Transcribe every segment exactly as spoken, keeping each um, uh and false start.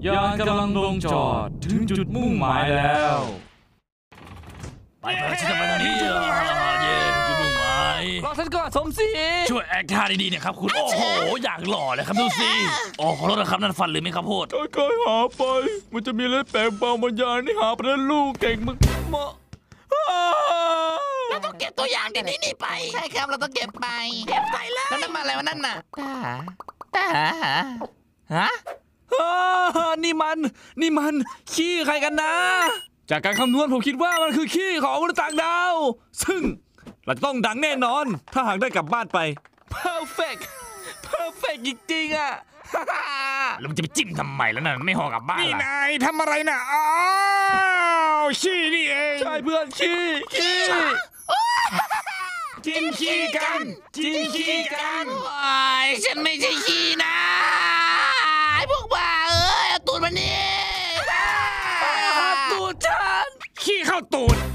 ยานกำลังลงจอดถึงจุดมุ่งหมายแล้วไปเพื่อนฉันจะไปทางนี้เย่จุดมุ่งหมายรอฉันก่อนสมศรีช่วยแอคท่าดีๆเนี่ยครับคุณโอ้โหอยากหล่อเลยครับดูสิโอ้ขอโทษนะครับนั่นฟันหรือไม่ครับโพดเคยหาไปมันจะมีเล็บแปลงบางบางอย่างที่หาไปได้ลูกเก่งมากมาเราต้องเก็บตัวอย่างที่นี่นี่ไปใช่ครับเราต้องเก็บไปเก็บไปเลยแล้วนั่นมาอะไรวะนั่นน่ะตาตาฮะนี่มันนี่มันขี้ใครกันนะจากการคำนวณผมคิดว่ามันคือขี้ของมนุษย์ต่างดาวซึ่งเราจะต้องดังแน่นอนถ้าหากได้กลับบ้านไป perfect perfect จริงๆอ่ะแล้วมันจะไปจิ้มทำไมแล้วน่ะไม่ห่อกลับบ้านนี่นายทำอะไรน่ะอ้าวขี้นี่เองใช่เพื่อนขี้ขี้กินขี้กันกินขี้กันไอ้ฉันไม่ใช่ขี้นะไอ้พวกบ้าเอ้ยตูดมันนี่ตูดฉันขี้เข้าตูด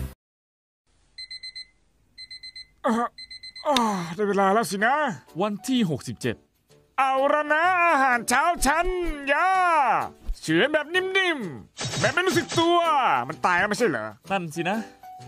ได้เวลาแล้วสินะวันที่หกสิบเจ็ดเอาละนะอาหารเช้าฉันย่าเฉือนแบบนิ่มๆแบบไม่รู้สึกตัวมันตายแล้วไม่ใช่เหรอนั่นสินะ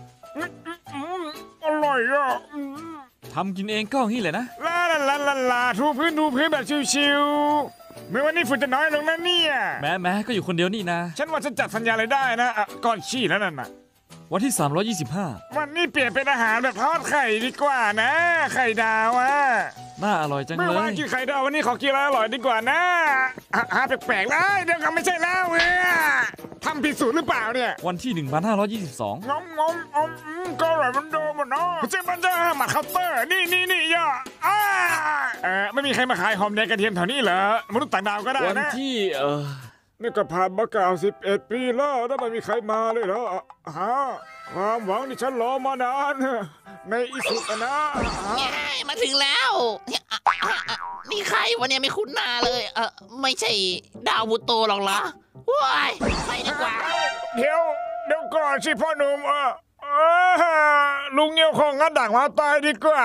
อร่อยอ่ะทำกินเองก็อย่างนี้แหละนะลาลาลาลาลาทูพื้นทูพื้นแบบชิวๆเมื่อวันนี้ฝุ่นจะน้อยลงนะเนี่ยแม้แม้ก็อยู่คนเดียวนี่นะฉันว่าฉันจัดสัญญาอะไรได้นะก่อนขี้แล้วนั่นน่ะวันที่สามร้อยยี่สิบห้าวันนี้เปลี่ยนเป็นอาหารแบบทอดไข่ดีกว่านะไข่ดาวอ่ะน่าอร่อยจังเลยไม่ว่ากินไข่ดาววันนี้ขอกินอะไรอร่อยดีกว่านะหาแปลกๆเลยเดี๋ยวก็ไม่ใช่แล้วเว้ยทำผิดสูตรหรือเปล่าเนี่ยวันที่หนึ่งพันห้าร้อยยี่สิบสองงมงมอมก็อร่อยมันโดนหมดเนาะเจ๊มันจะมาเคาน์เตอร์นี่นี่นี่ย่าอ่าเออไม่มีใครมาขายหอมแดงกระเทียมแถวนี้เหรอมนุษย์ต่างดาวก็ได้นะวันที่เออนี่ก็ผ่านมาเก้าสิบเอ็ดปีแล้วแล้วไม่มีใครมาเลยเหรอฮะความหวังที่ฉันรอมานานในอีสุดนะมาถึงแล้วนี่ใครวันนี้ไม่คุ้นหน้าเลยเออไม่ใช่ดาวบุโตหรอกเหรอว้ายไปดีกว่าเดี๋ยวเดี๋ยวก่อนสิพ่อหนุ่มเออลุงเงี้ยวคงงัดดักมาตายดีกว่า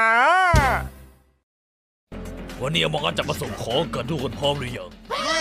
วันนี้มองกันจะมาส่งของกันทุกคนพร้อมหรือยัง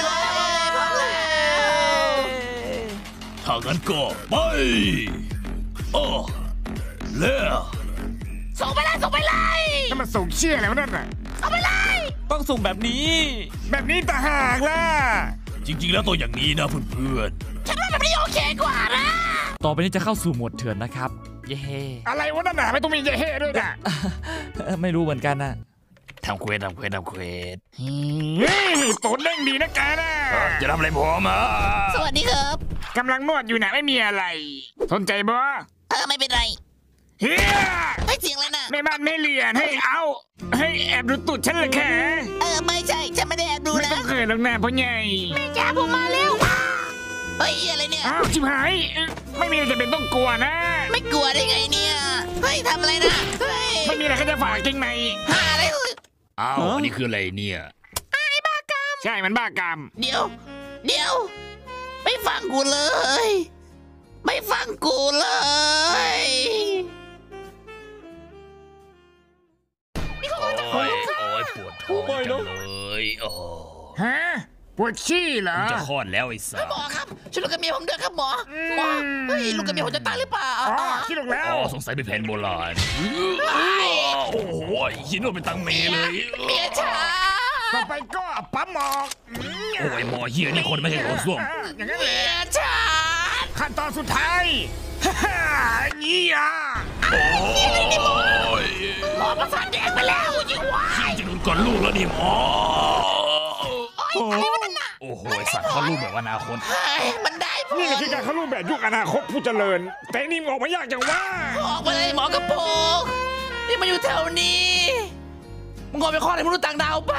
ถ้างั้นก็ไปโอ้เล่ส่งไปเลยส่งไปเลยนั่นมันส่งเชี่ยแล้วนั่นน่ะส่งไปเลยต้องส่งแบบนี้แบบนี้ต่างหากล่ะจริงๆแล้วตัวอย่างนี้นะเพื่อนๆฉันว่าแบบนี้โอเคกว่านะต่อไปนี้จะเข้าสู่โหมดเถื่อนนะครับเย่อะไรวะนั่นน่ะไม่ต้องมีเย่ด้วยนะไม่รู้เหมือนกันนะทำเควสทำเควสทำเควสตัวเด้งดีนะแกนะจะทำอะไรผมอ่ะสวัสดีครับกำลังนวดอยู่นะไม่มีอะไรสนใจบ่เออไม่เป็นไรเฮ้ยให้เสียงเลยนะไม่บ้านไม่เรียนให้เอาให้แอบดูตูดฉันเลยแค่เออไม่ใช่ฉันไม่ได้แอบดูนะไม่ต้องเคยหรอกนะพ่อใหญ่แม่จ๋าผมมาแล้วเฮ้ยอะไรเนี่ยอ้าวชิบหายไม่มีอะไรจะเป็นต้องกลัวนะไม่กลัวได้ไงเนี่ยเฮ้ยทำอะไรนะเฮ้ยไม่มีอะไรก็จะฝากจริงไหมหาอะไรอ้าวอันนี้คืออะไรเนี่ยไอ้บ้ากรรมใช่มันบ้ากรรมเดี๋ยวเดี๋ยวไม่ฟังกูเลยไม่ฟังกูเลยโอ้ยโอ้ยปวดท้องจังเลยโอ้ฮะปวดขี้เหรอจะคลอดแล้วไอ้สัสหมอครับช่วยลูกกับเมียผมด้วยครับหมอหมอเฮ้ยลูกกับเมียผมจะตายหรือเปล่าอ๋อขี้ลูกแล้วอ๋อสงสัยเป็นแผนโบราณโอ้โหหินโดนเป็นตังเมเลยเมียช้าต่อไปก็ปั๊มหมอกโอ้ยหมอเฮียนี่คนไม่ใช่คนส้วมอย่างนั้นเลยเมียช้าขั้นตอนสุดท้ายนี่อ่ะโอ้ยหมอประสาทแดงไปแล้วยิ่งวายจะโดนก่อนลูกแล้วนี่หมอโอ้ยอะไรวะนั่นน่ะโอ้โหสัตว์เขาลูกแบบอนาคตมันได้นี่แหละคือการเขาลูกแบบยุคอนาคตผู้เจริญแต่นี่มันออกมายากจังว่าออกไปเลยหมอกระโปงนี่มาอยู่แถวนี้มึงออกไปข้อไหนมนุษย์ต่างดาวไป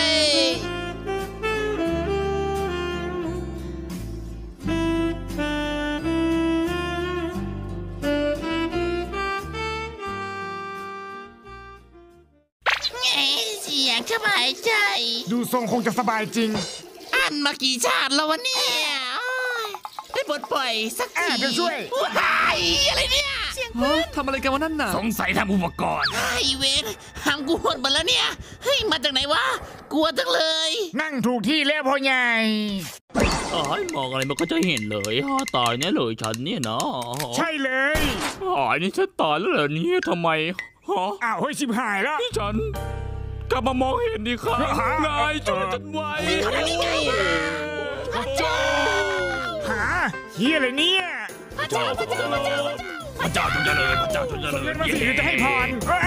เสียงสบายใจดูทรงคงจะสบายจริงอันมากี่ชาติแล้ววะเนี่ยได้ปลดปล่อยสักทีจะช่วยว้ายอะไรเนี่ยเสียงทำอะไรกันวะนั่นน่ะสงสัยทำอุปกรณ์ไอ้เวรหางกูหดหมดแล้วเนี่ยเฮ้ยมาจากไหนวะกลัวจังเลยนั่งถูกที่แล้วพ่อใหญ่อ๋อมองอะไรมันก็จะเห็นเลยฮะตายเนี่ยเลยฉันเนี่ยนะใช่เลยอ๋อนี่ฉันตายแล้วเหรอเนี่ยทำไมฮะอ้าวเฮ้ยชิบหายแล้วนี่ฉันกลับมามองเห็นดีครับฮะนายช่วยฉันไว้พระเจ้าหาเฮียอะไรเนี่ยพระเจ้าพระเจ้าพระเจ้าพระเจ้าจงเจริญพระเจ้าจงเจริเงิญนมาสิจะให้พร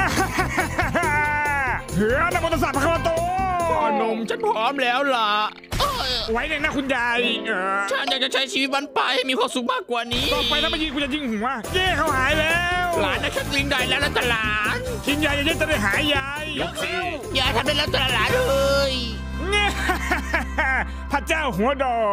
เหือนะมอเตอร์ไซค์พระคาวโตพ่อนมฉันพร้อมแล้วล่ะไว้หนึ่งนะคุณยายเออฉันอยากจะใช้ชีวิตวันปลายให้มีความสุขมากกว่านี้ต่อไปถ้ามายิงกูจะยิงหัวเย้เขาหายแล้วหลานนะฉันวิ่งได้แล้วนะตลาดกินยาเยอะๆจะได้หายยายยกสิอย่าทำได้แล้วตลาดเลยเนี่ยพระเจ้าหัวดอ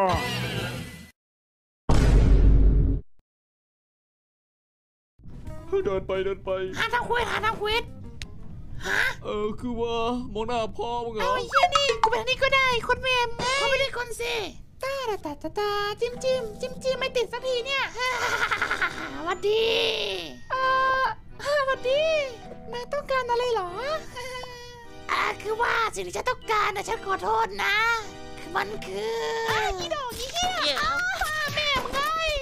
เดินไปเดินไปหาทางเควสหาทางเควสเออคือว่ามองหน้าพ่อมึงเหรเอาอไอ้เหี้ยนี่กูไปทางนี้ก็ได้คนแม่มเขาไม่ได้คนเซ่ตาตาตาตาจิ้มจิ้มจิ้มจิ้มไม่ติดสักทีเนี่ยสวัสดีเออสวัสดีนายต้องการอะไรเหรออ่าคือว่าสิ่งที่ฉันต้องการนะฉันขอโทษนะคือมันคืออีดอกอีเหี้ยแม่มึงไง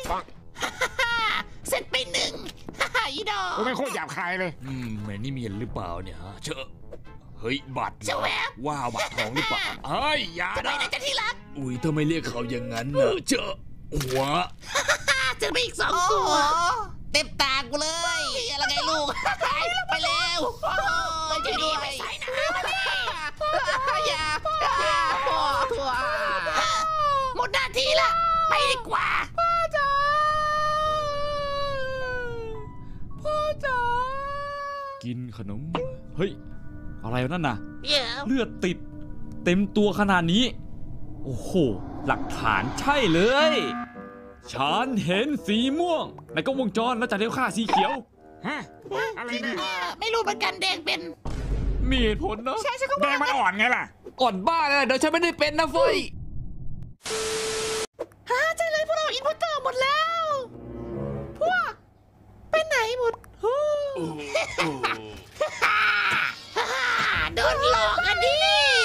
เสร็จไปหนึ่งอีดอกกูไม่โคตรหยาบคายเลยอืมแม่นี่มีหรือเปล่าเนี่ยฮะเชอะเฮ้ยบัตรเจ้าแหวบว้าวบัตรทองหรือเปล่าเฮ้ยอย่าจะไปนะไหนจะที่รักอุ้ยทำไมเรียกเขาอย่างนั้นนะเจอะหัวเจอไปอีกสองตัวเต็มตากูเลยอะไรไงลูกไปเร็วจะดีไปใส่นะอย่าพ่อหมดหน้าที่ละไปดีกว่าพ่อจ๋าพ่อจ๋ากินขนม เฮ้ย อะไรวะนั่นน่ะเดี๋ยวเลือดติด เต็มตัวขนาดนี้ โอ้โห หลักฐานใช่เลย ฉันเห็นสีม่วง ในกล้องวงจรแล้วจากเดียวค่าสีเขียวฮะ อะไรเนี่ยไม่รู้เหมือนกันแดงเป็นมีเหตุผลเนาะใช่ฉันก็แดว่างมันอ่อนไงล่ะอ่อนบ้าเลยเดี๋ยวฉันไม่ได้เป็นนะเฟ้ยฮะใช่เลยพวกเราอินพุตเตอร์หมดแล้ว พวกไปไหนหมดโดนหลอกกันดิ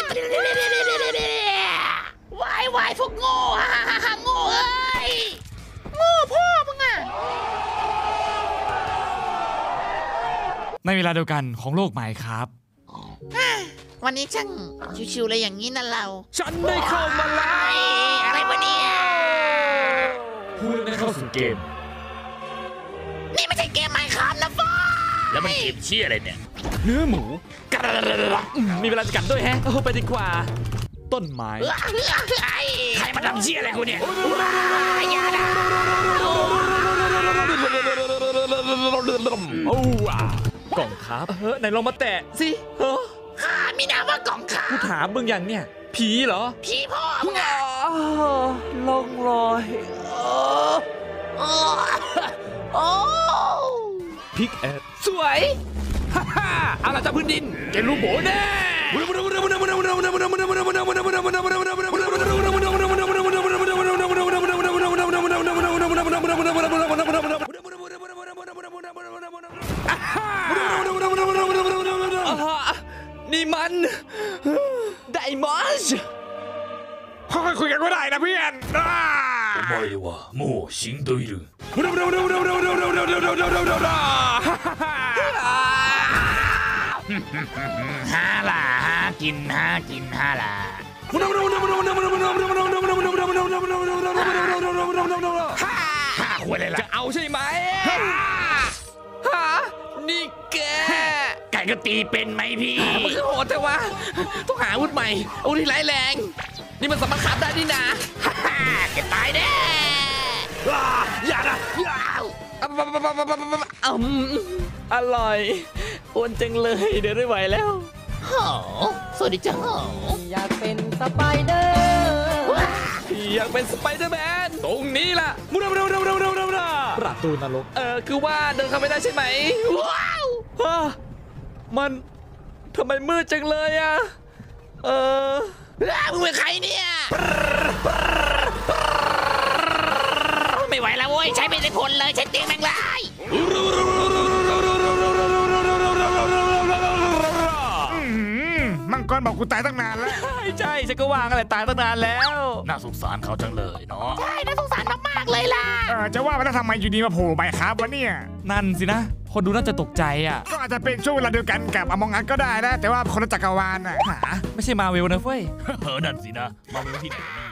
วายวายพวกโง่ฮ่าฮ่าฮ่าโง่เอ้ยโง่พ่อมึงอ่ะในเวลาเดียวกันของโลกใหม่ครับวันนี้ช่างชิวๆเลยอย่างนี้นะเราฉันได้เข้ามาแล้ไอ้วอะไรวะเนี่ยผู้ได้เข้าสู่เกมนี่ไม่ใช่เกมไมค์ครับนะฟ้าแล้วมันเก็บเชี่ยอะไรเนี่ยเนื้อหมูกัดอืมมีเวลาจะกัดด้วยแฮะเอาไปดีกว่า ต้นไม้ใครมาทำเชี่ยอะไรกูเนี่ยอย่านะโอ้ว้ากล่องครับเฮ้ยไหนลองมาแตะสิเฮ้อข้ามีนามว่ากล่องขากูถามมึงอย่างเนี่ย ผีเหรอพี่พ่อมึงอ๋อ่ะอลองรอยโอ้โอ้พิกแอดสวยฮ่าฮ่าเอาล่ะจากพื้นดินเกมลูกโบแน่นี่มันไดมอนด์ค่อยๆคุยกันก็ได้นะเพื่อนอ่าお前はもう死んでいるฮาล่ะฮากินฮากินฮาล่ะ ฮาควรเลยล่ะจะเอาใช่ไหมฮะนี่แกไก่ก็ตีเป็นไหมพี่มันคือโหดแต่ว่าต้องหาอาวุธใหม่อาวุธที่ร้ายแรง นี่มันสามารถขับได้นี่นะฮ่าฮ่าแกตายแน่อย่านะอย่าอืมอร่อยอ้วนจังเลยเดินไม่ไหวแล้วโหสวัสดีจ้าโหอยากเป็นสไปเดอร์พี่อยากเป็นสไปเดอร์แมนตรงนี้ล่ะมุรามุรามุรามุรามุรามุราประตูนรกเออคือว่าเดินเข้าไม่ได้ใช่ไหมว้าวฮะมันทำไมมืดจังเลยอะเออมึงเป็นใครเนี่ย ไม่ไหวแล้วโว้ยใช้ไม่ได้ผลเลยใช้เตียงแมงลายอืมมังกรบอกกูตายตั้งนานแล้วใช่ใช่ฉันก็วางอะไรตายตั้งนานแล้วน่าสงสารเขาจังเลยเนาะใช่น่าสงสารมากๆเลยล่ะเออจะว่าไปแล้วทำไมอยู่ดีมาโผล่ใบครับวะเนี่ยนั่นสินะ คนดูน่าจะตกใจอ่ะก็อาจจะเป็นช่วงเวลาเดียวกันกับอมองอัสก็ได้นะแต่ว่าคนละจักรวาลน่ะหาไม่ใช่มาเวลนะเฟ้ยเออนั่นสินะมาเป็นที่ไหนเนี่ย